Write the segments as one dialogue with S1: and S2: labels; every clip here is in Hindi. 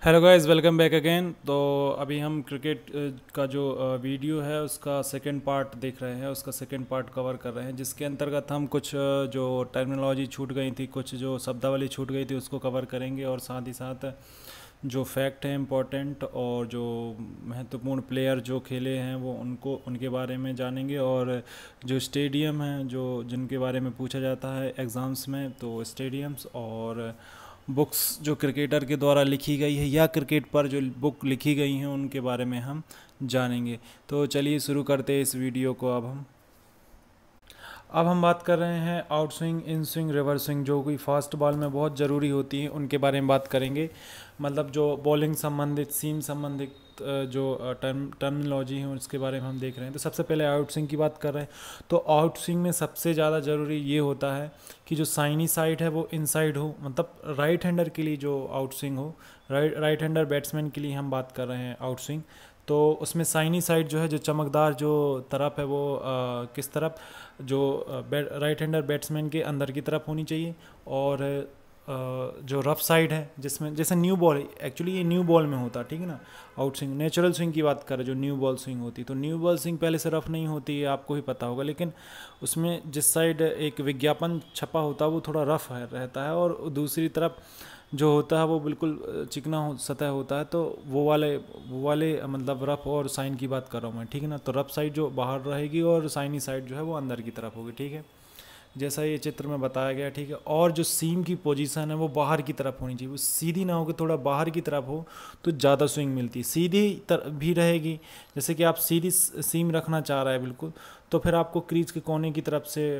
S1: Hello guys, welcome back again. तो अभी हम क्रिकेट का जो वीडियो है उसका सेकंड पार्ट देख रहे हैं, उसका सेकंड पार्ट कवर कर रहे हैं, जिसके अंतर्गत हम कुछ जो टर्मिनोलॉजी छूट गई थी, कुछ जो शब्दावली छूट गई थी उसको कवर करेंगे, और साथ ही साथ जो फैक्ट है इम्पोर्टेंट और जो महत्वपूर्ण प्लेयर जो खेले हैं वो उनके बारे में जानेंगे, और जो स्टेडियम हैं जो जिनके बारे में पूछा जाता है एग्ज़ाम्स में, तो स्टेडियम्स और बुक्स जो क्रिकेटर के द्वारा लिखी गई है या क्रिकेट पर जो बुक लिखी गई हैं उनके बारे में हम जानेंगे। तो चलिए शुरू करते हैं इस वीडियो को। अब हम बात कर रहे हैं out swing, in swing, reverse swing, जो कि फास्ट बॉल में बहुत ज़रूरी होती हैं, उनके बारे में बात करेंगे। मतलब जो बॉलिंग संबंधित, सीम संबंधित जो टर्मिनोलॉजी है उसके बारे में हम देख रहे हैं। तो सबसे पहले आउट स्विंग की बात कर रहे हैं। तो आउट स्विंग में सबसे ज़्यादा ज़रूरी ये होता है कि जो साइनी साइड है वो इनसाइड हो, मतलब राइट हैंडर के लिए जो आउट स्विंग हो, राइट हैंडर बैट्समैन के लिए हम बात कर रहे हैं आउट स्विंग। तो उसमें साइनी साइड जो है, जो चमकदार जो तरफ है वो किस तरफ, जो राइट हैंडर बैट्समैन के अंदर की तरफ होनी चाहिए। और जो रफ साइड है, जिसमें जैसे न्यू बॉल, एक्चुअली ये न्यू बॉल में होता है, ठीक है ना। आउट स्विंग, नेचुरल स्विंग की बात करें, जो न्यू बॉल स्विंग होती है, तो न्यू बॉल स्विंग पहले से रफ नहीं होती है, आपको ही पता होगा, लेकिन उसमें जिस साइड एक विज्ञापन छपा होता है वो थोड़ा रफ रहता है, और दूसरी तरफ जो होता है वो बिल्कुल चिकना सतह होता है। तो वो वाले मतलब रफ और साइन की बात कर रहा हूँ मैं, ठीक है ना। तो रफ साइड जो बाहर रहेगी और साइनी साइड जो है वो अंदर की तरफ होगी, ठीक है, जैसा ये चित्र में बताया गया, ठीक है। और जो सीम की पोजीशन है वो बाहर की तरफ होनी चाहिए, वो सीधी ना हो कि थोड़ा बाहर की तरफ हो तो ज़्यादा स्विंग मिलती है। सीधी भी रहेगी, जैसे कि आप सीधी सीम रखना चाह रहे हैं बिल्कुल, तो फिर आपको क्रीज के कोने की तरफ से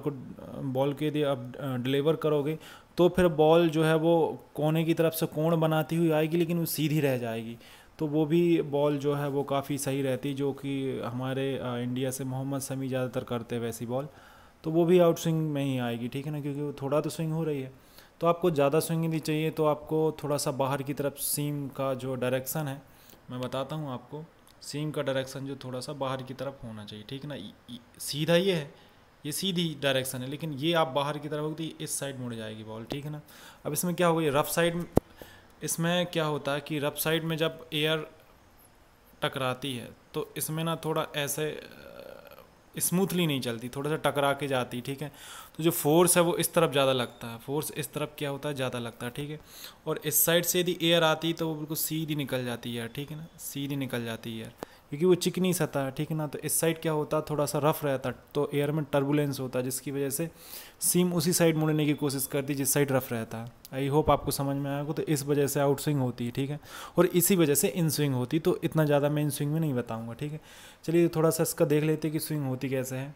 S1: बॉल के यदि आप डिलीवर करोगे तो फिर बॉल जो है वो कोने की तरफ से कोण बनाती हुई आएगी, लेकिन वो सीधी रह जाएगी। तो वो भी बॉल जो है वो काफ़ी सही रहती, जो कि हमारे इंडिया से मोहम्मद शमी ज़्यादातर करते हैं वैसी बॉल। तो वो भी आउट स्विंग में ही आएगी, ठीक है ना, क्योंकि वो थोड़ा तो स्विंग हो रही है। तो आपको ज़्यादा स्विंग यदि चाहिए तो आपको थोड़ा सा बाहर की तरफ सीम का जो डायरेक्शन है, मैं बताता हूँ आपको। सीम का डायरेक्शन जो थोड़ा सा बाहर की तरफ होना चाहिए, ठीक है ना। सीधा ये है, ये सीधी डायरेक्शन है, लेकिन ये आप बाहर की तरफ होगी इस साइड मुड़ जाएगी बॉल, ठीक है ना। अब इसमें क्या होगा, ये रफ साइड, इसमें क्या होता है कि रफ साइड में जब एयर टकराती है तो इसमें ना थोड़ा ऐसे स्मूथली नहीं चलती, थोड़ा सा टकरा के जाती, ठीक है। तो जो फोर्स है वो इस तरफ ज़्यादा लगता है, फोर्स इस तरफ क्या होता है, ज़्यादा लगता है, ठीक है। और इस साइड से यदि एयर आती है तो वो बिल्कुल सीधी निकल जाती है यार, ठीक है ना, सीधी निकल जाती है यार, क्योंकि वो चिकनी सतह है, ठीक है ना। तो इस साइड क्या होता है, थोड़ा सा रफ रहता है, तो एयर में टर्बुलेंस होता है, जिसकी वजह से सीम उसी साइड मुड़ने की कोशिश करती है जिस साइड रफ रहता है। आई होप आपको समझ में आएगा। तो इस वजह से आउट स्विंग होती है, ठीक है, और इसी वजह से इन स्विंग होती। तो इतना ज़्यादा मैं इन स्विंग में नहीं बताऊँगा, ठीक है। चलिए थोड़ा सा इसका देख लेते हैं कि स्विंग होती कैसे है।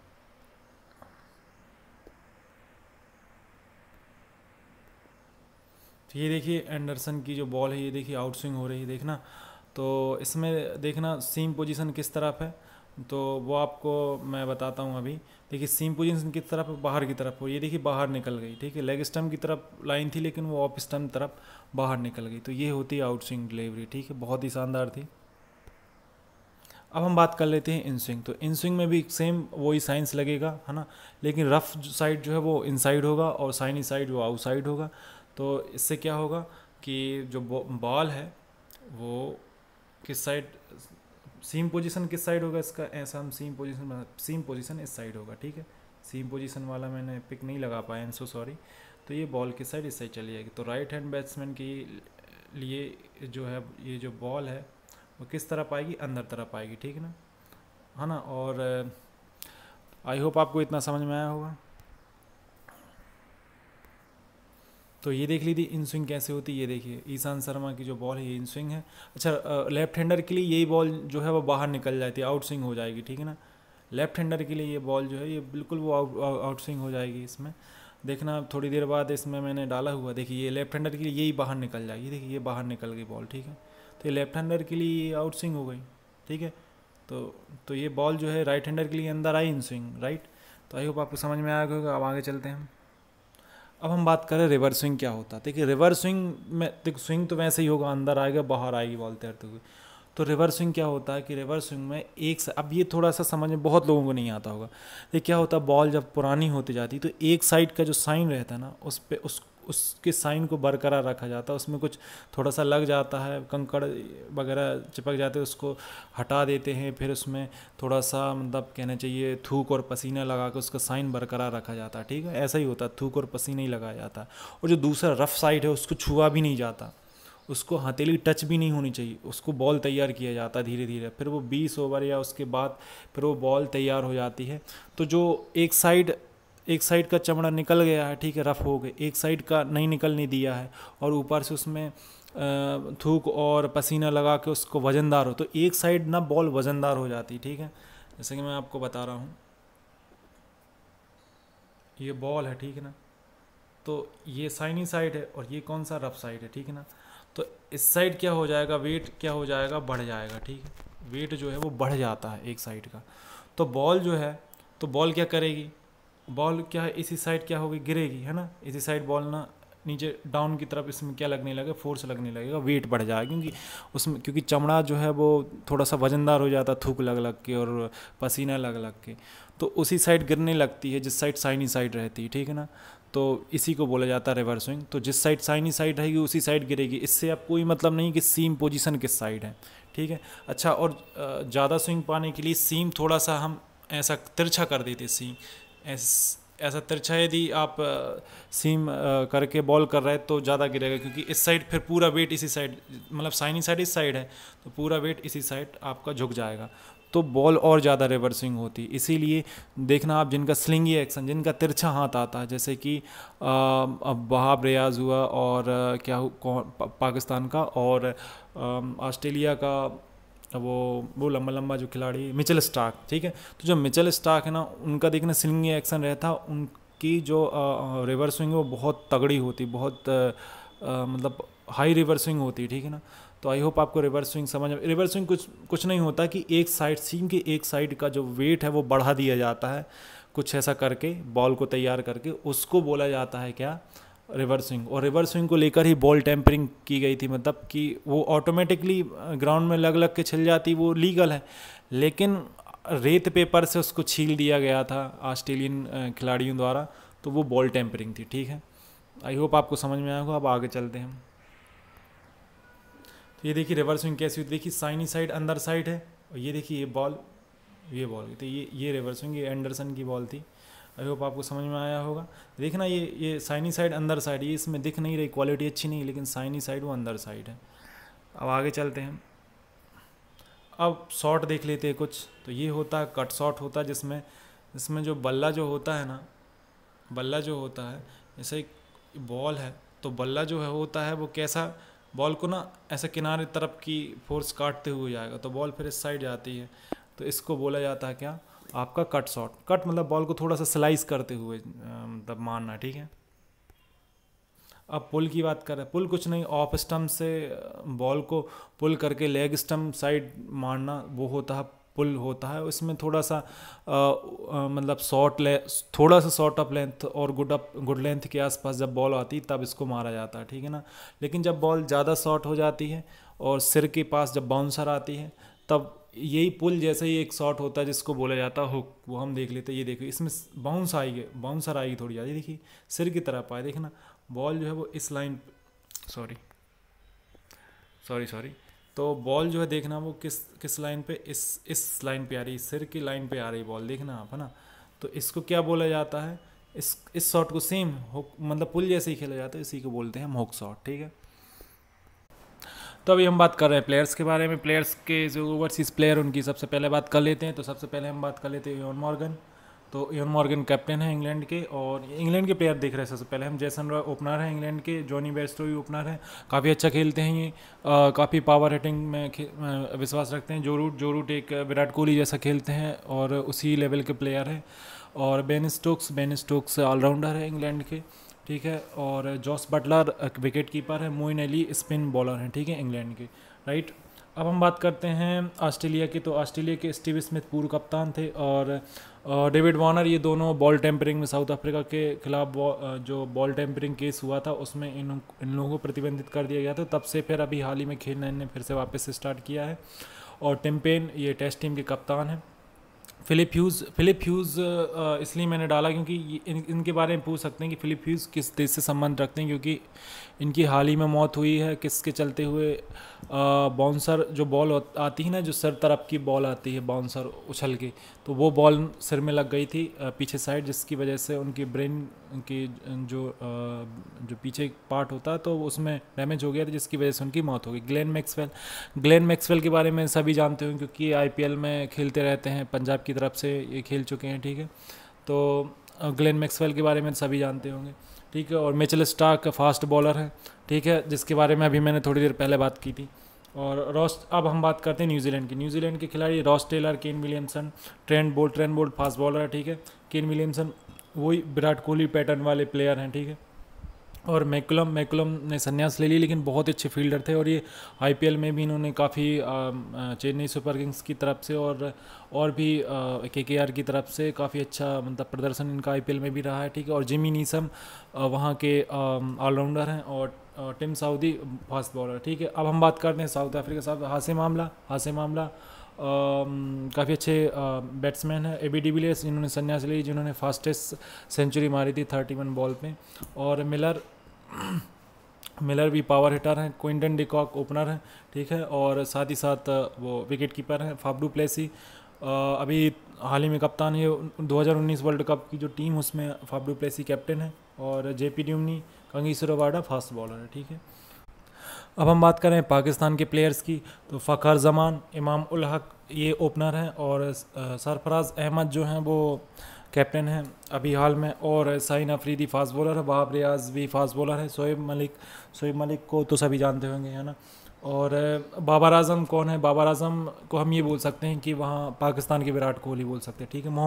S1: तो ये देखिए एंडरसन की जो बॉल है, ये देखिए आउट स्विंग हो रही है, देखना। तो इसमें देखना सीम पोजीशन किस तरफ है, तो वो आपको मैं बताता हूँ अभी। देखिए सीम पोजीशन किस तरफ है, बाहर की तरफ हो, ये देखिए बाहर निकल गई, ठीक है। लेग स्टम्प की तरफ लाइन थी लेकिन वो ऑफ स्टम्प तरफ बाहर निकल गई, तो ये होती है आउट स्विंग डिलीवरी, ठीक है, बहुत ही शानदार थी। अब हम बात कर लेते हैं इन स्विंग। तो इन स्विंग में भी सेम वही साइंस लगेगा, है ना, लेकिन रफ साइड जो है वो इनसाइड होगा और साइनी साइड वो आउटसाइड होगा। तो इससे क्या होगा कि जो बॉल है वो किस साइड, सीम पोजीशन किस साइड होगा इसका, ऐसा हम सीम पोजीशन इस साइड होगा, ठीक है। सीम पोजीशन वाला मैंने पिक नहीं लगा पाया, आई एम सो सॉरी। तो ये बॉल किस साइड, इस साइड चली जाएगी। तो राइट हैंड बैट्समैन के लिए जो है ये जो बॉल है वो किस तरफ आएगी, अंदर तरफ आएगी, ठीक है ना। और आई होप आपको इतना समझ में आया होगा। तो ये देख लीजिए इन स्विंग कैसे होती है, ये देखिए ईशान शर्मा की जो बॉल है ये इन स्विंग है। अच्छा, लेफ्ट हैंडर के लिए यही बॉल जो है वो बाहर निकल जाती है, आउट स्विंग हो जाएगी, ठीक है ना। लेफ्ट हैंडर के लिए ये बॉल जो है ये बिल्कुल वो आउट स्विंग हो जाएगी। इसमें देखना थोड़ी देर बाद इसमें मैंने डाला हुआ, देखिए ये लेफ्ट हैंडर के लिए यही बाहर निकल जाएगी, देखिए ये बाहर निकल गई बॉल, ठीक है। तो ये लेफ्ट हैंडर के लिए आउट स्विंग हो गई, ठीक है। तो ये बॉल जो है राइट हैंडर के लिए अंदर आई इन स्विंग, राइट। तो आई होप आपको समझ में आया होगा। अब आगे चलते हैं। अब हम बात करें रिवर्स स्विंग क्या होता है। देखिए रिवर्स स्विंग में, देखो स्विंग तो वैसे ही होगा, अंदर आएगा बाहर आएगी बॉल तैरते हुए। तो रिवर्स स्विंग क्या होता है कि रिवर्स स्विंग में अब ये थोड़ा सा समझ में बहुत लोगों को नहीं आता होगा। देखिए क्या होता है, बॉल जब पुरानी होती जाती है तो एक साइड का जो साइन रहता है ना, उसके साइन को बरकरार रखा जाता है। उसमें कुछ थोड़ा सा लग जाता है, कंकड़ वगैरह चिपक जाते हैं, उसको हटा देते हैं, फिर उसमें थोड़ा सा मतलब कहना चाहिए थूक और पसीना लगा के उसका साइन बरकरार रखा जाता है। ठीक है, ऐसा ही होता है, थूक और पसीना ही लगाया जाता है। और जो दूसरा रफ साइड है उसको छुआ भी नहीं जाता, उसको हथेली टच भी नहीं होनी चाहिए, उसको बॉल तैयार किया जाता है धीरे धीरे। फिर वो 20 ओवर या उसके बाद फिर वो बॉल तैयार हो जाती है। तो जो एक साइड का चमड़ा निकल गया है, ठीक है, रफ हो गए, एक साइड का नहीं निकलने दिया है और ऊपर से उसमें थूक और पसीना लगा के उसको वज़नदार हो, तो एक साइड ना बॉल वज़नदार हो जाती है। ठीक है, जैसे कि मैं आपको बता रहा हूँ, ये बॉल है, ठीक है ना, तो ये साइनी साइड है और ये कौन सा, रफ साइड है। ठीक है ना, तो इस साइड क्या हो जाएगा, वेट क्या हो जाएगा, बढ़ जाएगा। ठीक है, वेट जो है वो बढ़ जाता है एक साइड का। तो बॉल जो है, तो बॉल क्या करेगी, बॉल क्या है, इसी साइड क्या होगी, गिरेगी, है ना, इसी साइड बॉल ना नीचे डाउन की तरफ, इसमें क्या लगने लगेगा, फोर्स लगने लगेगा, वेट बढ़ जाएगा, क्योंकि चमड़ा जो है वो थोड़ा सा वजनदार हो जाता है थूक लग लग के और पसीना लग लग के, तो उसी साइड गिरने लगती है जिस साइड साइनी साइड रहती है। ठीक है ना, तो इसी को बोला जाता है रिवर्स स्विंग। तो जिस साइड साइनी साइड रहेगी उसी साइड गिरेगी, इससे अब कोई मतलब नहीं कि सीम पोजीशन किस साइड है। ठीक है, अच्छा, और ज़्यादा स्विंग पाने के लिए सीम थोड़ा सा हम ऐसा तिरछा कर देते, सीम ऐसा तिरछा यदि आप सीम करके बॉल कर रहे हैं तो ज़्यादा गिरेगा, क्योंकि इस साइड फिर पूरा वेट इसी साइड, मतलब साइनी साइड इस साइड है तो पूरा वेट इसी साइड आपका झुक जाएगा, तो बॉल और ज़्यादा रिवर्सिंग होती है। इसीलिए देखना आप, जिनका स्लिंगी एक्शन, जिनका तिरछा हाथ आता है, जैसे कि अब वहाब रियाज हुआ और पाकिस्तान का, और ऑस्ट्रेलिया का वो लंबा लंबा जो खिलाड़ी मिचेल स्टार्क। ठीक है, तो जो मिचेल स्टार्क है ना, उनका देखना स्लिंगी एक्शन रहता, उनकी जो रिवर्स स्विंग है वो बहुत तगड़ी होती, बहुत मतलब हाई रिवर्स स्विंग होती है। ठीक है ना, तो आई होप आपको रिवर्स स्विंग समझ में। रिवर्स स्विंग कुछ नहीं होता कि एक साइड, सीम के एक साइड का जो वेट है वो बढ़ा दिया जाता है, कुछ ऐसा करके बॉल को तैयार करके, उसको बोला जाता है क्या, रिवर्स स्विंग। और रिवर्स स्विंग को लेकर ही बॉल टेम्परिंग की गई थी, मतलब कि वो ऑटोमेटिकली ग्राउंड में लग लग के छिल जाती, वो लीगल है, लेकिन रेत पेपर से उसको छील दिया गया था ऑस्ट्रेलियन खिलाड़ियों द्वारा, तो वो बॉल टेम्परिंग थी। ठीक है, आई होप आपको समझ में आया होगा। अब आगे चलते हैं। तो ये देखिए रिवर्स स्विंग कैसी होती है, देखिए साइनी साइड अंदर साइड है, और ये देखिए ये बॉल तो ये रिवर्स स्विंग, ये एंडरसन की बॉल थी। आई होप आपको समझ में आया होगा। देखना ये साइनी साइड अंदर साइड, ये इसमें दिख नहीं रही, क्वालिटी अच्छी नहीं, लेकिन साइनी साइड वो अंदर साइड है। अब आगे चलते हैं। अब शॉट देख लेते हैं कुछ। तो ये होता है कट शॉट होता है, जिसमें जो बल्ला जो होता है ना, बल्ला जो होता है, जैसे एक बॉल है तो बल्ला जो है होता है वो कैसा, बॉल को ना ऐसे किनारे तरफ की फोर्स काटते हुए जाएगा, तो बॉल फिर इस साइड जाती है, तो इसको बोला जाता है क्या, आपका कट शॉट। कट मतलब बॉल को थोड़ा सा स्लाइस करते हुए मतलब मारना। ठीक है, अब पुल की बात करें, पुल कुछ नहीं, ऑफ स्टम्प से बॉल को पुल करके लेग स्टम्प साइड मारना, वो होता है पुल होता है। इसमें थोड़ा सा मतलब थोड़ा सा शॉर्ट अप लेंथ और गुड लेंथ के आसपास जब बॉल आती तब इसको मारा जाता है। ठीक है ना, लेकिन जब बॉल ज़्यादा शॉर्ट हो जाती है और सिर के पास जब बाउंसर आती है, तब यही पुल जैसे ही एक शॉट होता है जिसको बोला जाता है हुक, वो हम देख लेते हैं। ये देखो इसमें बाउंसर आएगी थोड़ी ज़्यादा, देखिए सिर की तरफ आए, देखना बॉल जो है वो इस लाइन, सॉरी, तो बॉल जो है देखना वो किस लाइन पे, इस लाइन पे आ रही है, सिर की लाइन पे आ रही बॉल, देखना आप, है ना। तो इसको क्या बोला जाता है, इस शॉट को सेम हुक मतलब पुल जैसे ही खेला जाता है, इसी को बोलते हैं हम हुक शॉट। ठीक है, तो अभी हम बात कर रहे हैं प्लेयर्स के बारे में। प्लेयर्स के जो ओवरसीज़ प्लेयर, उनकी सबसे पहले बात कर लेते हैं। तो सबसे पहले हम बात कर लेते हैं इयोन मॉर्गन। तो इयोन मॉर्गन कैप्टन है इंग्लैंड के, और इंग्लैंड के प्लेयर देख रहे हैं। सबसे पहले हम जेसन रॉय ओपनर है इंग्लैंड के, जॉनी बेयरस्टो भी ओपनर है, काफ़ी अच्छा खेलते हैं ये, काफ़ी पावर हिटिंग में विश्वास रखते हैं। जो रूट एक विराट कोहली जैसा खेलते हैं और उसी लेवल के प्लेयर हैं। और बेन स्टोक्स ऑलराउंडर है इंग्लैंड के, ठीक है। और जॉस बटलर विकेट कीपर है, मोइन अली स्पिन बॉलर हैं, ठीक है, इंग्लैंड के, राइट। अब हम बात करते हैं ऑस्ट्रेलिया की। तो ऑस्ट्रेलिया के स्टीव स्मिथ पूर्व कप्तान थे, और डेविड वार्नर, ये दोनों बॉल टेम्परिंग में साउथ अफ्रीका के खिलाफ जो बॉल टेम्परिंग केस हुआ था उसमें इन लोगों को प्रतिबंधित कर दिया गया था। तब से फिर अभी हाल ही में खेलना इन्हें फिर से वापस स्टार्ट किया है। और टिम पेन ये टेस्ट टीम के कप्तान हैं। फ़िलिप ह्यूज़ इसलिए मैंने डाला क्योंकि इनके बारे में पूछ सकते हैं कि फ़िलिप ह्यूज़ किस देश से संबंध रखते हैं, क्योंकि इनकी हाल ही में मौत हुई है किसके चलते हुए, बाउंसर जो बॉल आती है ना, जो सर तरफ की बॉल आती है बाउंसर उछल के, तो वो बॉल सिर में लग गई थी पीछे साइड, जिसकी वजह से उनकी ब्रेन की जो पीछे पार्ट होता है तो उसमें डैमेज हो गया था, जिसकी वजह से उनकी मौत हो गई। ग्लेन मैक्सवेल के बारे में सभी जानते हो क्योंकि आईपीएल में खेलते रहते हैं, पंजाब की तरफ से ये खेल चुके हैं, ठीक है। तो ग्लेन मैक्सवेल के बारे में सभी जानते होंगे, ठीक है। और मिचेल स्टार्क फास्ट बॉलर है, ठीक है, जिसके बारे में अभी मैंने थोड़ी देर पहले बात की थी। और अब हम बात करते हैं न्यूजीलैंड की। न्यूजीलैंड के खिलाड़ी Ross Taylor, Kane Williamson, Trent Boult fast bowler है, ठीक है। केन विलियमसन वही विराट कोहली पैटर्न वाले प्लेयर हैं, ठीक है। और मैकुलम ने संन्यास ले ली, लेकिन बहुत अच्छे फील्डर थे, और ये आईपीएल में भी इन्होंने काफ़ी चेन्नई सुपर किंग्स की तरफ से और भी केकेआर की तरफ से काफ़ी अच्छा मतलब प्रदर्शन इनका आईपीएल में भी रहा है, ठीक है। और जिमी नीसम वहाँ के ऑलराउंडर हैं, और टिम साउदी फास्ट बॉलर, ठीक है। अब हम बात करते हैं साउथ अफ्रीका साहब। हासे मामला काफ़ी अच्छे बैट्समैन हैं। एबी डिविलियर्स जिन्होंने संन्यास ली, जिन्होंने फास्टेस्ट सेंचुरी मारी थी 31 बॉल पे। और मिलर भी पावर हिटर हैं। क्विंटन डिकॉक ओपनर हैं, ठीक है। और साथ ही साथ वो विकेट कीपर हैं। फाफ डू प्लेसी अभी हाल ही में कप्तान है, 2019 वर्ल्ड कप की जो टीम उसमें फाफ डू प्लेसी कैप्टन है। और JP Duminy Kagiso Rabada fast bowler है, ठीक है। अब हम बात करें पाकिस्तान के प्लेयर्स की, तो फ़खर जमान, इमाम उल हक ये ओपनर हैं, और सरफराज अहमद जो हैं वो कैप्टन हैं अभी हाल में। और साइन अफरीदी फास्ट बॉलर है। वहाब रियाज भी फास्ट बॉलर है। शोएब मलिक को तो सभी जानते होंगे, है ना। और बाबर आजम कौन है? बाबर आजम को हम ये बोल सकते हैं कि वहाँ पाकिस्तान के विराट कोहली बोल सकते हैं, ठीक है।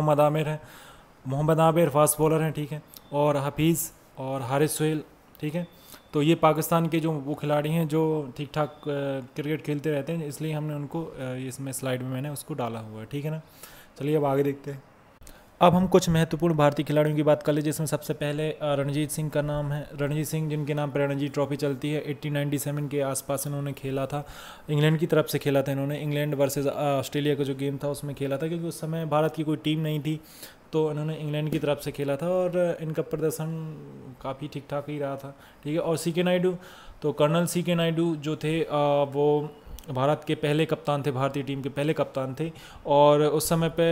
S1: मोहम्मद आमिर फास्ट बॉलर हैं, ठीक है। और हफीज़ और हारिस सोहेल, ठीक है। तो ये पाकिस्तान के जो वो खिलाड़ी हैं जो ठीक ठाक क्रिकेट खेलते रहते हैं, इसलिए हमने उनको इसमें स्लाइड में मैंने उसको डाला हुआ है, ठीक है ना। चलिए अब आगे देखते हैं। अब हम कुछ महत्वपूर्ण भारतीय खिलाड़ियों की बात कर ले, जिसमें सबसे पहले रणजीत सिंह का नाम है। रणजीत सिंह जिनके नाम पर रणजी ट्रॉफी चलती है, 1897 के आसपास इन्होंने खेला था। इंग्लैंड की तरफ से खेला था इन्होंने। इंग्लैंड वर्सेस ऑस्ट्रेलिया का जो गेम था उसमें खेला था, क्योंकि उस समय भारत की कोई टीम नहीं थी, तो इन्होंने इंग्लैंड की तरफ से खेला था, और इनका प्रदर्शन काफ़ी ठीक ठाक ही रहा था, ठीक है। और सीके नायडू, तो कर्नल सीके नायडू जो थे वो भारत के पहले कप्तान थे, भारतीय टीम के पहले कप्तान थे। और उस समय पे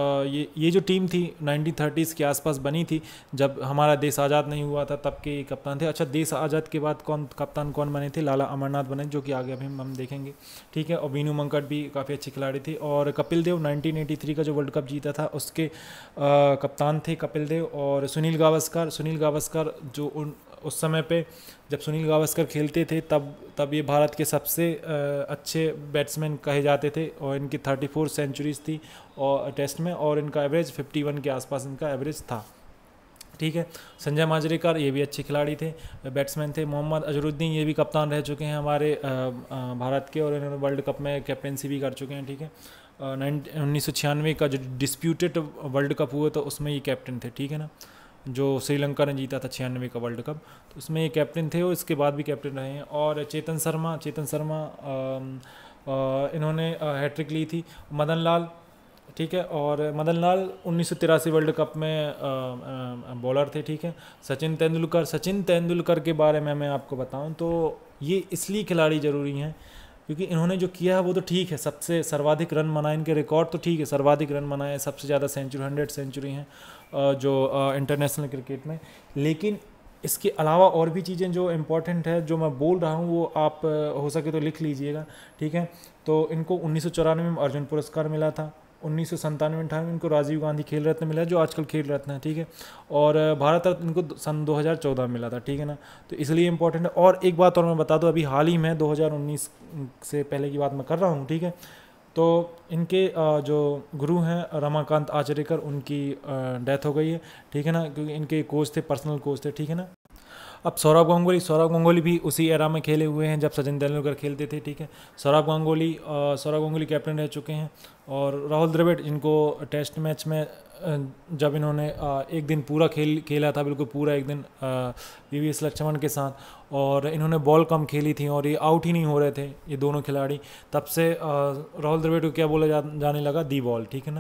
S1: ये जो टीम थी 1930s के आसपास बनी थी, जब हमारा देश आज़ाद नहीं हुआ था, तब के कप्तान थे। अच्छा, देश आज़ाद के बाद कप्तान कौन बने थे? लाला अमरनाथ बने, जो कि आगे अभी हम देखेंगे, ठीक है। और वीनू मंकट भी काफ़ी अच्छे खिलाड़ी थे। और कपिल देव 1983 का जो वर्ल्ड कप जीता था उसके कप्तान थे कपिल देव। और सुनील गावस्कर जो उस समय पे जब सुनील गावस्कर खेलते थे तब ये भारत के सबसे अच्छे बैट्समैन कहे जाते थे, और इनकी 34 सेंचुरीज थी और टेस्ट में, और इनका एवरेज 51 के आसपास इनका एवरेज था, ठीक है। संजय मांजरेकर ये भी अच्छे खिलाड़ी थे, बैट्समैन थे। मोहम्मद अजहरुद्दीन ये भी कप्तान रह चुके हैं हमारे भारत के, और इन्होंने वर्ल्ड कप में कैप्टनसी भी कर चुके हैं, ठीक है। 1996 का जो डिस्प्यूटेड वर्ल्ड कप हुआ था उसमें ये कैप्टन थे, ठीक है ना, जो श्रीलंका ने जीता था 96 का वर्ल्ड कप, तो उसमें ये कैप्टन थे, और इसके बाद भी कैप्टन रहे हैं। और चेतन शर्मा इन्होंने हैट्रिक ली थी। मदन लाल, ठीक है। और मदन लाल 1983 वर्ल्ड कप में बॉलर थे, ठीक है। सचिन तेंदुलकर के बारे में मैं आपको बताऊं तो ये इसलिए खिलाड़ी ज़रूरी हैं क्योंकि इन्होंने जो किया है वो तो ठीक है, सबसे सर्वाधिक रन बनाए, इनके रिकॉर्ड तो ठीक है, सर्वाधिक रन बनाए, सबसे ज़्यादा सेंचुरी 100 सेंचुरी हैं जो इंटरनेशनल क्रिकेट में। लेकिन इसके अलावा और भी चीज़ें जो इम्पोर्टेंट है जो मैं बोल रहा हूँ वो आप हो सके तो लिख लीजिएगा, ठीक है। तो इनको 1994 में अर्जुन पुरस्कार मिला था, 1997-98 में इनको राजीव गांधी खेल रत्न मिला, जो आजकल खेल रत्न है, ठीक है। और भारत रत्न इनको सन 2014 में मिला था, ठीक है ना। तो इसलिए इंपॉर्टेंट है। और एक बात और मैं बता दूं, अभी हाल ही में 2019 से पहले की बात मैं कर रहा हूं, ठीक है। तो इनके जो गुरु हैं रमाकांत आचरेकर, उनकी डेथ हो गई है, ठीक है ना, क्योंकि इनके कोच थे, पर्सनल कोच थे, ठीक है ना। अब सौरव गांगुली भी उसी एरा में खेले हुए हैं जब सचिन तेंदुलकर खेलते थे, ठीक है। सौरव गांगुली कैप्टन रह चुके हैं। और राहुल द्रविड़, जिनको टेस्ट मैच में जब इन्होंने एक दिन पूरा खेला था, बिल्कुल पूरा एक दिन वीवीएस लक्ष्मण के साथ, और इन्होंने बॉल कम खेली थी और ये आउट ही नहीं हो रहे थे ये दोनों खिलाड़ी, तब से राहुल द्रविड़ को क्या बोला जाने लगा? दी बॉल, ठीक है ना,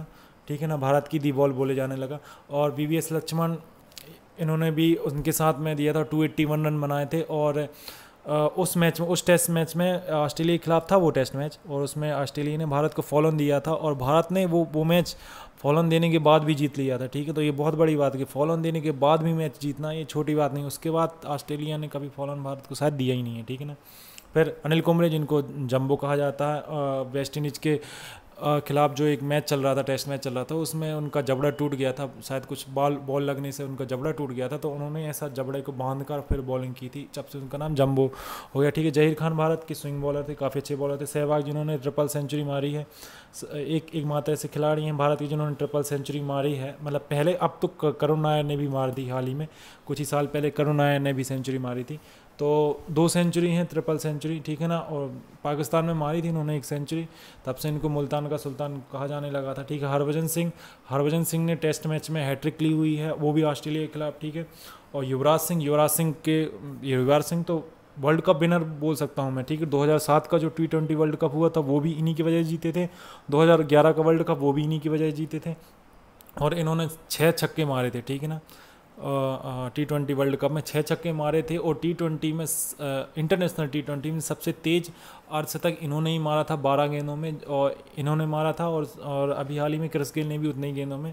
S1: ठीक है ना, भारत की दी बॉल बोले जाने लगा। और वीवीएस लक्ष्मण, इन्होंने भी उनके साथ में दिया था, 281 रन बनाए थे। और उस मैच में, उस टेस्ट मैच में ऑस्ट्रेलिया के खिलाफ था वो टेस्ट मैच, और उसमें ऑस्ट्रेलिया ने भारत को फॉलोन दिया था, और भारत ने वो मैच फॉलोन देने के बाद भी जीत लिया था। ठीक है, तो ये बहुत बड़ी बात है कि फॉलोन देने के बाद भी मैच जीतना ये छोटी बात नहीं। उसके बाद ऑस्ट्रेलिया ने कभी फॉलोन भारत को शायद दिया ही नहीं है। ठीक है ना। फिर अनिल कुंबले, जिनको जंबो कहा जाता है, वेस्ट इंडीज़ के खिलाफ जो एक मैच चल रहा था, टेस्ट मैच चल रहा था, उसमें उनका जबड़ा टूट गया था, शायद कुछ बॉल लगने से उनका जबड़ा टूट गया था, तो उन्होंने ऐसा जबड़े को बांध कर फिर बॉलिंग की थी, जब से उनका नाम जंबो हो गया। ठीक है। जहीर खान भारत के स्विंग बॉलर थे, काफ़ी अच्छे बॉलर थे। सहवाग, जिन्होंने ट्रिपल सेंचुरी मारी है, एक मात्र ऐसे खिलाड़ी हैं भारत के जिन्होंने ट्रिपल सेंचुरी मारी है, मतलब पहले, अब तो करुण नायर ने भी मार दी हाल ही में, कुछ ही साल पहले करुण नायर ने भी सेंचुरी मारी थी। तो 2 सेंचुरी हैं, ट्रिपल सेंचुरी। ठीक है ना। और पाकिस्तान में मारी थी इन्होंने 1 सेंचुरी, तब से इनको मुल्तान का सुल्तान कहा जाने लगा था। ठीक है। हरभजन सिंह ने टेस्ट मैच में हैट्रिक ली हुई है, वो भी ऑस्ट्रेलिया के खिलाफ। ठीक है। और युवराज सिंह तो वर्ल्ड कप विनर बोल सकता हूँ मैं। ठीक है। 2007 का जो T20 वर्ल्ड कप हुआ था वो भी इन्हीं की वजह से जीते थे, 2011 का वर्ल्ड कप वो भी इन्हीं की वजह से जीते थे, और इन्होंने 6 छक्के मारे थे। ठीक है ना। T20 वर्ल्ड कप में 6 छक्के मारे थे, और T20 में, इंटरनेशनल T20 में सबसे तेज़ अर्धशतक इन्होंने ही मारा था 12 गेंदों में, और इन्होंने मारा था। और अभी हाल ही में क्रिस गेल ने भी उतने ही गेंदों में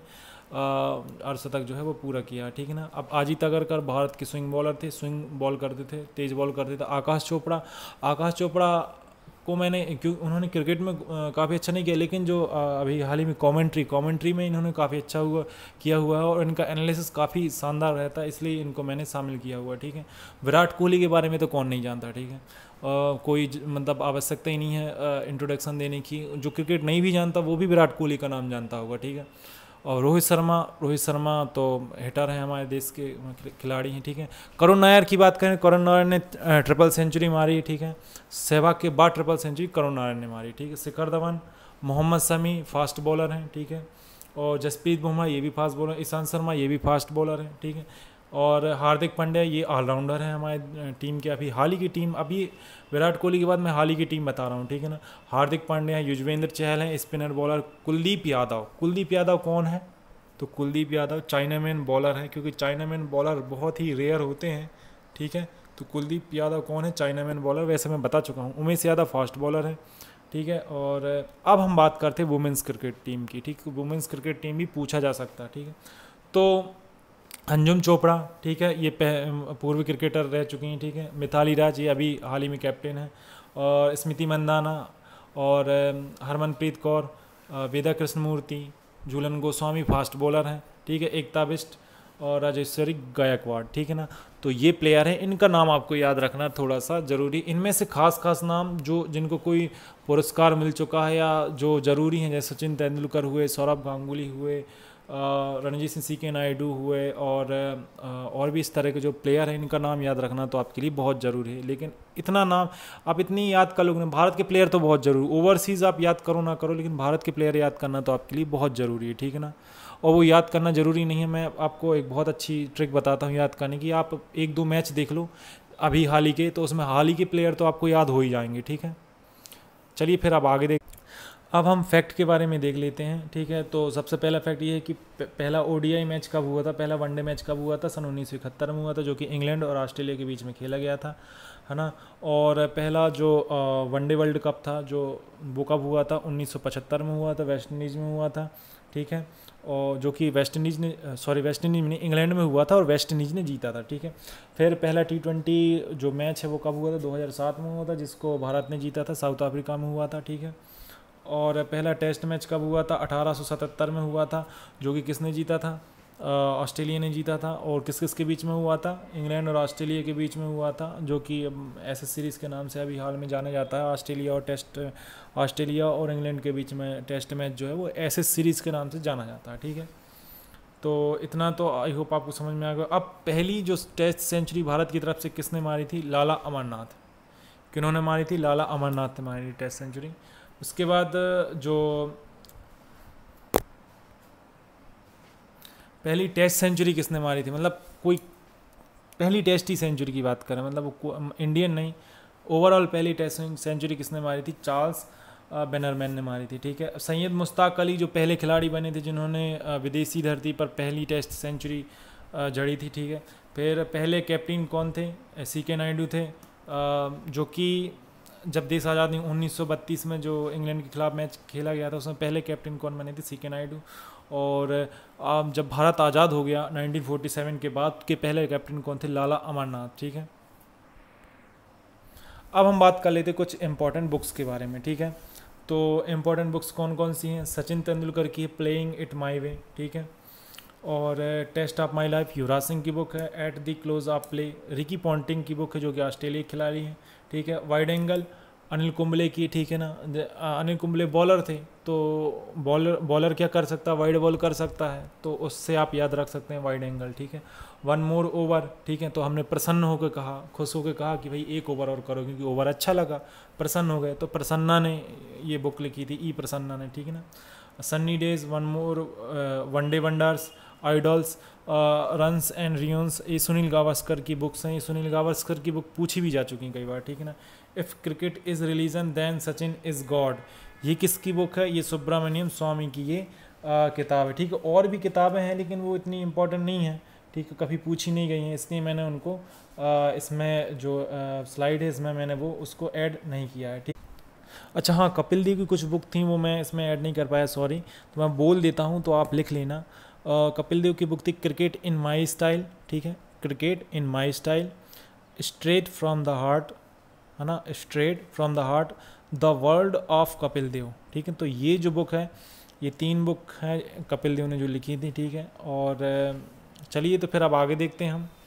S1: अर्धशतक जो है वो पूरा किया। ठीक है ना। अब अजित अगरकर भारत के स्विंग बॉलर थे, स्विंग बॉल करते थे, तेज़ बॉल करते थे। आकाश चोपड़ा को मैंने, क्यों, उन्होंने क्रिकेट में काफ़ी अच्छा नहीं किया, लेकिन जो अभी हाल ही में कमेंट्री में इन्होंने काफ़ी अच्छा किया हुआ है, और इनका एनालिसिस काफ़ी शानदार रहता है, इसलिए इनको मैंने शामिल किया हुआ है। ठीक है। विराट कोहली के बारे में तो कौन नहीं जानता। ठीक है। कोई मतलब आवश्यकता ही नहीं है इंट्रोडक्शन देने की, जो क्रिकेट नहीं भी जानता वो भी विराट कोहली का नाम जानता होगा। ठीक है। और रोहित शर्मा तो हिटर हैं, हमारे देश के खिलाड़ी हैं। ठीक है। करुण नायर की बात करें, करुण नायर ने ट्रिपल सेंचुरी मारी। ठीक है। सहवाग के बाद ट्रिपल सेंचुरी करुण नायर ने मारी। ठीक है। शिखर धवन, मोहम्मद शमी फास्ट बॉलर हैं। ठीक है। और जसप्रीत बुमराह, ये भी फास्ट बॉलर, ईशांत शर्मा, ये भी फास्ट बॉलर हैं। ठीक है। और हार्दिक पांड्या, ये ऑलराउंडर हैं हमारे टीम के। अभी हाल ही की टीम, अभी विराट कोहली के बाद मैं हाल ही की टीम बता रहा हूँ। ठीक है ना। हार्दिक पांड्या है, युजवेंद्र चहल हैं, स्पिनर बॉलर कुलदीप यादव कौन है? तो कुलदीप यादव चाइनामैन बॉलर है, क्योंकि चाइनामैन बॉलर बहुत ही रेयर होते हैं। ठीक है। तो कुलदीप यादव कौन है? चाइनामैन बॉलर, वैसे मैं बता चुका हूँ। उमेश यादव फास्ट बॉलर है। ठीक है। और अब हम बात करते हैं वुमेंस क्रिकेट टीम की। ठीक है। वुमेंस क्रिकेट टीम भी पूछा जा सकता है। ठीक है। तो अंजुम चोपड़ा, ठीक है, ये पूर्व क्रिकेटर रह चुकी हैं। ठीक है। मिताली राज, ये अभी हाल ही में कैप्टन है। और स्मृति मंदाना, और हरमनप्रीत कौर, वेदा कृष्णमूर्ति, झूलन गोस्वामी फास्ट बॉलर हैं। ठीक है। एकता बिष्ट और राजेश्वरी गायकवाड़। ठीक है ना। तो ये प्लेयर हैं, इनका नाम आपको याद रखना थोड़ा सा ज़रूरी। इनमें से खास नाम जो जिनको कोई पुरस्कार मिल चुका है या जो ज़रूरी हैं, जैसे सचिन तेंदुलकर हुए, सौरभ गांगुली हुए, रणजीत सिंह, CK नायडू हुए, और भी इस तरह के जो प्लेयर हैं, इनका नाम याद रखना तो आपके लिए बहुत ज़रूरी है। लेकिन इतना नाम आप इतनी याद कर लोगे ना, भारत के प्लेयर तो बहुत ज़रूरी, ओवरसीज़ आप याद करो ना करो, लेकिन भारत के प्लेयर याद करना तो आपके लिए बहुत ज़रूरी है। ठीक है ना। और वो याद करना ज़रूरी नहीं है, मैं आपको एक बहुत अच्छी ट्रिक बताता हूँ याद करने की। आप 1-2 मैच देख लो अभी हाल ही के, तो उसमें हाल ही के प्लेयर तो आपको याद हो ही जाएंगे। ठीक है। चलिए फिर अब आगे अब हम फैक्ट के बारे में देख लेते हैं। ठीक है। तो सबसे पहला फैक्ट ये है कि पहला ODI मैच कब हुआ था, पहला वनडे मैच कब हुआ था? सन 1971 में हुआ था, जो कि इंग्लैंड और ऑस्ट्रेलिया के बीच में खेला गया था, है ना। और पहला जो वनडे वर्ल्ड कप था जो वो कब हुआ था? 1975 में हुआ था, वेस्ट इंडीज़ में हुआ था। ठीक है। और जो कि वेस्ट इंडीज़ में इंग्लैंड में हुआ था, और वेस्ट इंडीज़ ने जीता था। ठीक है। फिर पहला T20 जो मैच है वो कब हुआ था? 2007 में हुआ था, जिसको भारत ने जीता था, साउथ अफ्रीका में हुआ था। ठीक है। और पहला टेस्ट मैच कब हुआ था? 1877 में हुआ था, जो कि किसने जीता था? ऑस्ट्रेलिया ने जीता था। और किस किस के बीच में हुआ था? इंग्लैंड और ऑस्ट्रेलिया के बीच में हुआ था, जो कि एसएस सीरीज़ के नाम से अभी हाल में जाना जाता है। ऑस्ट्रेलिया और इंग्लैंड के बीच में टेस्ट मैच जो है वो एसएस सीरीज़ के नाम से जाना जाता है। ठीक है। तो इतना तो आई होप आपको समझ में आ गया। अब पहली जो टेस्ट सेंचुरी भारत की तरफ से किसने मारी थी? लाला अमरनाथ। किन्होंने मारी थी? लाला अमरनाथ ने मारी थी टेस्ट सेंचुरी। उसके बाद जो पहली टेस्ट सेंचुरी किसने मारी थी, मतलब कोई पहली टेस्ट ही सेंचुरी की बात करें, मतलब इंडियन नहीं, ओवरऑल पहली टेस्ट सेंचुरी किसने मारी थी? चार्ल्स बैनरमैन ने मारी थी, ठीक है। सैयद मुश्ताक अली जो पहले खिलाड़ी बने थे जिन्होंने विदेशी धरती पर पहली टेस्ट सेंचुरी जड़ी थी, ठीक है। फिर पहले कैप्टन कौन थे? CK नायडू थे, जो कि जब देश आज़ाद 1932 में जो इंग्लैंड के खिलाफ मैच खेला गया था उसमें पहले कैप्टन कौन बने थे? CK नायडू। और जब भारत आज़ाद हो गया 1947 के बाद के पहले कैप्टन कौन थे? लाला अमरनाथ, ठीक है। अब हम बात कर लेते कुछ इंपॉर्टेंट बुक्स के बारे में, ठीक है। तो इंपॉर्टेंट बुक्स कौन कौन सी हैं? सचिन तेंदुलकर की प्लेइंग इट माई वे, ठीक है। और test of my life Yuvraj Singh की बुक है। At the close of play Ricky Ponting की बुक है जो कि ऑस्ट्रेलिया के खिलाड़ी हैं, ठीक है। वाइड एंगल अनिल कुंबले की, ठीक है ना। अनिल कुंबले बॉलर थे, तो बॉलर क्या कर सकता है? वाइड बॉल कर सकता है, तो उससे आप याद रख सकते हैं वाइड एंगल, ठीक है। वन मोर ओवर, ठीक है। तो हमने प्रसन्न होकर कहा, खुश होकर कहा कि भाई एक ओवर और करो, क्योंकि ओवर अच्छा लगा, प्रसन्न हो गए। तो प्रसन्ना ने ये बुक लिखी थी, ई प्रसन्ना ने, ठीक है ना। Sunny days, one more, one day wonders, idols, runs and ruins, ये सुनील गावस्कर की बुक्स हैं। ये सुनील गावस्कर की बुक पूछी भी जा चुकी हैं कई बार, ठीक है ना। If cricket is religion then Sachin is God, ये किसकी बुक है? ये सुब्रमण्यम स्वामी की ये किताब है, ठीक है। और भी किताबें हैं लेकिन वो इतनी इम्पोर्टेंट नहीं है, ठीक है, कभी पूछी नहीं गई हैं, इसलिए मैंने उनको इसमें जो स्लाइड है इसमें मैंने वो उसको ऐड नहीं किया है, ठीक। अच्छा हाँ, कपिल देव की कुछ बुक थी वो मैं इसमें ऐड नहीं कर पाया, सॉरी, तो मैं बोल देता हूँ तो आप लिख लेना। कपिल देव की बुक थी क्रिकेट इन माई स्टाइल, ठीक है, cricket in my style, straight from the heart, है ना, straight from the heart, the world of Kapil Dev, ठीक है। तो ये जो बुक है, ये 3 बुक है कपिल देव ने जो लिखी थी, ठीक है। और चलिए तो फिर अब आगे देखते हैं हम।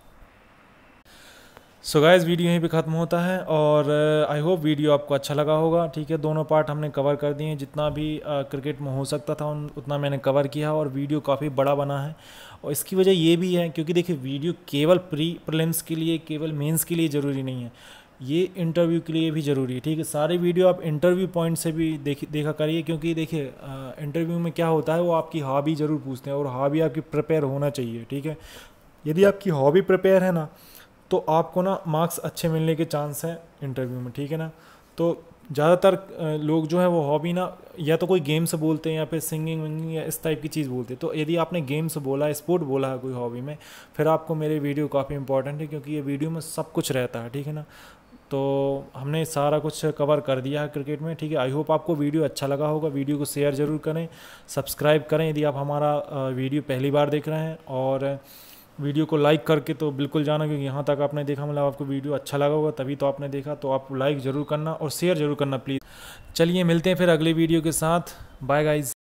S1: सो गाइस, वीडियो यहीं पे ख़त्म होता है और आई होप वीडियो आपको अच्छा लगा होगा, ठीक है। दोनों पार्ट हमने कवर कर दिए, जितना भी क्रिकेट में हो सकता था उतना मैंने कवर किया, और वीडियो काफ़ी बड़ा बना है। और इसकी वजह ये भी है क्योंकि देखिए वीडियो केवल प्रीलिम्स के लिए, केवल मेंस के लिए ज़रूरी नहीं है, ये इंटरव्यू के लिए भी ज़रूरी है, ठीक है। सारे वीडियो आप इंटरव्यू पॉइंट से भी देखा करिए, क्योंकि देखिए इंटरव्यू में क्या होता है, वो आपकी हॉबी ज़रूर पूछते हैं, और हॉबी आपकी प्रिपेयर होना चाहिए, ठीक है। यदि आपकी हॉबी प्रिपेयर है ना, तो आपको ना मार्क्स अच्छे मिलने के चांस हैं इंटरव्यू में, ठीक है ना। तो ज़्यादातर लोग जो है वो हॉबी ना या तो कोई गेम से बोलते हैं या फिर सिंगिंग विंगिंग या इस टाइप की चीज़ बोलते हैं। तो यदि आपने गेम से बोला, स्पोर्ट बोला है कोई हॉबी में, फिर आपको मेरे वीडियो काफ़ी इंपॉर्टेंट है, क्योंकि ये वीडियो में सब कुछ रहता है, ठीक है ना। तो हमने सारा कुछ कवर कर दिया है क्रिकेट में, ठीक है। आई होप आपको वीडियो अच्छा लगा होगा। वीडियो को शेयर ज़रूर करें, सब्सक्राइब करें यदि आप हमारा वीडियो पहली बार देख रहे हैं, और वीडियो को लाइक करके तो बिल्कुल जाना, क्योंकि यहाँ तक आपने देखा मतलब आपको वीडियो अच्छा लगा होगा तभी तो आपने देखा। तो आप लाइक ज़रूर करना और शेयर ज़रूर करना प्लीज़। चलिए मिलते हैं फिर अगले वीडियो के साथ। Bye guys.